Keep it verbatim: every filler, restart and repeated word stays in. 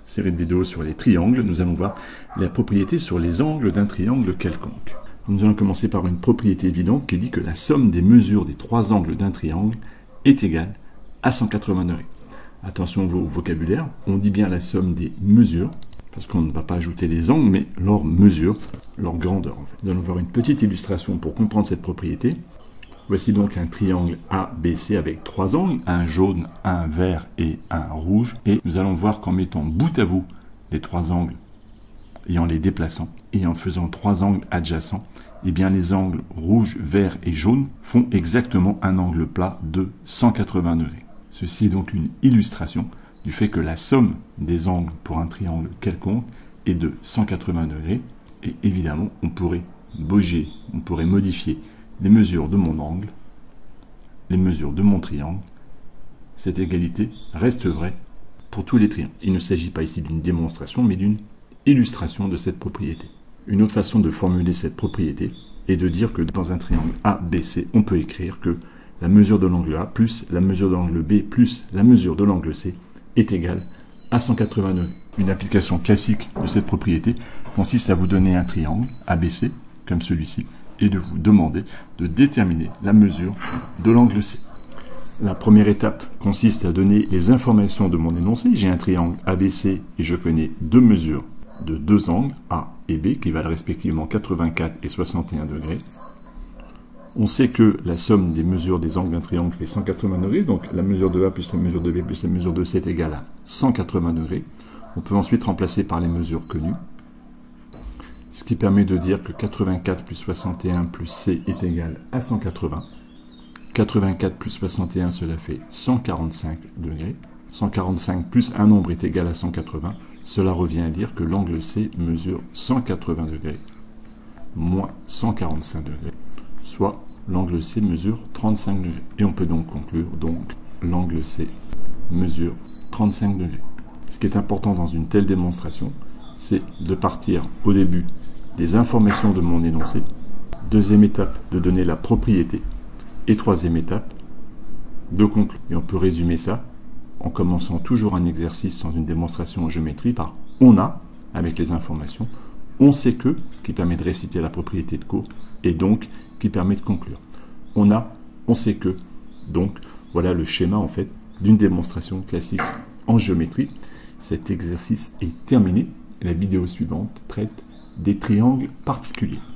série de vidéos sur les triangles, nous allons voir la propriété sur les angles d'un triangle quelconque. Nous allons commencer par une propriété évidente qui dit que la somme des mesures des trois angles d'un triangle est égale à cent quatre-vingts degrés. Attention au vocabulaire, on dit bien la somme des mesures, parce qu'on ne va pas ajouter les angles, mais leur mesure, leur grandeur en fait. Nous allons voir une petite illustration pour comprendre cette propriété. Voici donc un triangle A B C avec trois angles, un jaune, un vert et un rouge. Et nous allons voir qu'en mettant bout à bout les trois angles et en les déplaçant et en faisant trois angles adjacents, eh bien les angles rouge, vert et jaune font exactement un angle plat de cent quatre-vingts degrés. Ceci est donc une illustration du fait que la somme des angles pour un triangle quelconque est de cent quatre-vingts degrés. Et évidemment, on pourrait bouger, on pourrait modifier les mesures de mon angle, les mesures de mon triangle. Cette égalité reste vraie pour tous les triangles. Il ne s'agit pas ici d'une démonstration, mais d'une illustration de cette propriété. Une autre façon de formuler cette propriété est de dire que dans un triangle A B C, on peut écrire que la mesure de l'angle A plus la mesure de l'angle B plus la mesure de l'angle C est égale à cent quatre-vingts degrés. Une application classique de cette propriété consiste à vous donner un triangle A B C, comme celui-ci, et de vous demander de déterminer la mesure de l'angle C. La première étape consiste à donner les informations de mon énoncé. J'ai un triangle A B C et je connais deux mesures de deux angles, A et B, qui valent respectivement quatre-vingt-quatre et soixante et un degrés. On sait que la somme des mesures des angles d'un triangle fait cent quatre-vingts degrés, donc la mesure de A plus la mesure de B plus la mesure de C est égale à cent quatre-vingts degrés. On peut ensuite remplacer par les mesures connues, ce qui permet de dire que quatre-vingt-quatre plus soixante et un plus C est égal à cent quatre-vingts. quatre-vingt-quatre plus soixante et un, cela fait cent quarante-cinq degrés. cent quarante-cinq plus un nombre est égal à cent quatre-vingts. Cela revient à dire que l'angle C mesure cent quatre-vingts degrés moins cent quarante-cinq degrés, soit l'angle C mesure trente-cinq degrés. Et on peut donc conclure, donc, l'angle C mesure trente-cinq degrés. Ce qui est important dans une telle démonstration, c'est de partir au début des informations de mon énoncé, deuxième étape, de donner la propriété, et troisième étape, de conclure. Et on peut résumer ça en commençant toujours un exercice sans une démonstration en géométrie par « on a » avec les informations, « on sait que » qui permet de réciter la propriété de cours, et donc qui permet de conclure. On a, on sait que, donc voilà le schéma en fait d'une démonstration classique en géométrie. Cet exercice est terminé. La vidéo suivante traite des triangles particuliers.